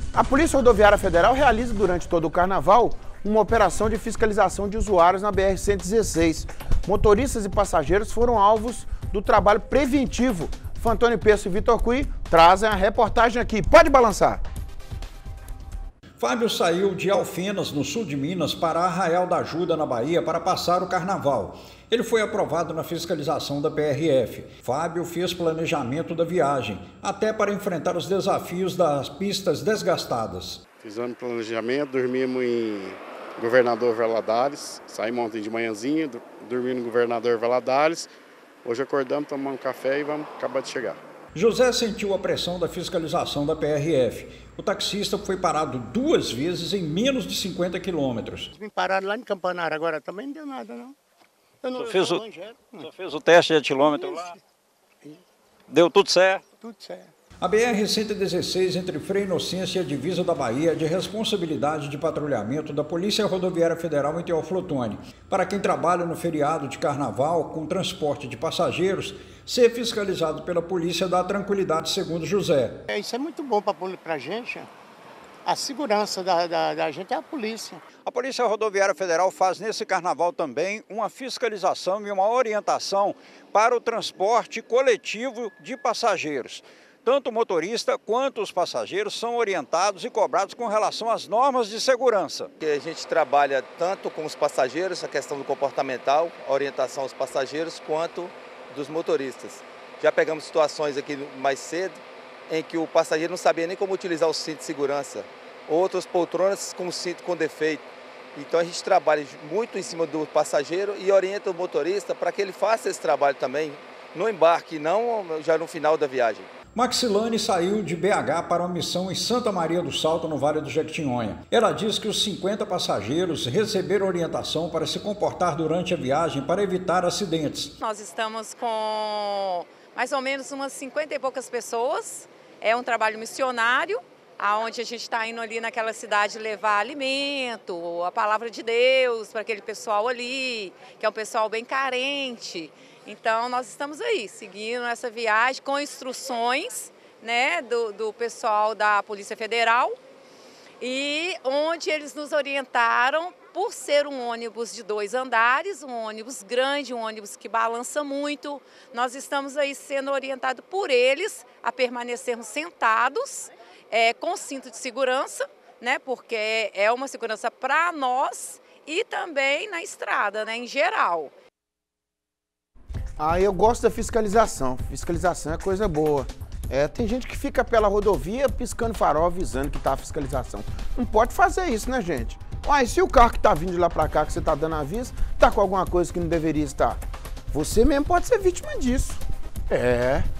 A Polícia Rodoviária Federal realiza durante todo o carnaval uma operação de fiscalização de usuários na BR-116. Motoristas e passageiros foram alvos do trabalho preventivo. Fantônio Peço e Vitor Cui trazem a reportagem aqui. Pode balançar. Fábio saiu de Alfenas, no sul de Minas, para Arraial da Ajuda, na Bahia, para passar o carnaval. Ele foi aprovado na fiscalização da PRF. Fábio fez planejamento da viagem, até para enfrentar os desafios das pistas desgastadas. Fizemos planejamento, dormimos em Governador Valadares, saímos ontem de manhãzinha, dormimos no Governador Valadares. Hoje acordamos, tomamos um café e vamos acabar de chegar. José sentiu a pressão da fiscalização da PRF. O taxista foi parado 2 vezes em menos de 50 quilômetros. Me pararam lá em Campanário agora, também não deu nada, não. Você fez o teste de etilômetro lá? Deu tudo certo? Tudo certo. A BR-116, entre Frei Inocência e a divisa da Bahia, é de responsabilidade de patrulhamento da Polícia Rodoviária Federal em Teófilo Otoni. Para quem trabalha no feriado de carnaval com transporte de passageiros, ser fiscalizado pela polícia dá tranquilidade, segundo José. Isso é muito bom para a gente. A segurança da gente é a polícia. A Polícia Rodoviária Federal faz nesse carnaval também uma fiscalização e uma orientação para o transporte coletivo de passageiros. Tanto o motorista quanto os passageiros são orientados e cobrados com relação às normas de segurança. A gente trabalha tanto com os passageiros, a questão do comportamental, a orientação aos passageiros, quanto dos motoristas. Já pegamos situações aqui mais cedo em que o passageiro não sabia nem como utilizar o cinto de segurança, outras poltronas com o cinto com defeito. Então a gente trabalha muito em cima do passageiro e orienta o motorista para que ele faça esse trabalho também no embarque, não já no final da viagem. Maxilane saiu de BH para uma missão em Santa Maria do Salto, no Vale do Jequitinhonha. Ela diz que os 50 passageiros receberam orientação para se comportar durante a viagem para evitar acidentes. Nós estamos com mais ou menos umas 50 e poucas pessoas. É um trabalho missionário, onde a gente está indo ali naquela cidade levar alimento, a palavra de Deus para aquele pessoal ali, que é um pessoal bem carente. Então, nós estamos aí, seguindo essa viagem com instruções, né, do pessoal da Polícia Federal, e onde eles nos orientaram, por ser um ônibus de 2 andares, um ônibus grande, um ônibus que balança muito, nós estamos aí sendo orientados por eles a permanecermos sentados, com cinto de segurança, né, porque é uma segurança para nós e também na estrada, né, em geral. Eu gosto da fiscalização. Fiscalização é coisa boa. Tem gente que fica pela rodovia piscando farol, avisando que tá a fiscalização. Não pode fazer isso, né, gente? E se o carro que tá vindo de lá pra cá, que você tá dando aviso, tá com alguma coisa que não deveria estar? Você mesmo pode ser vítima disso.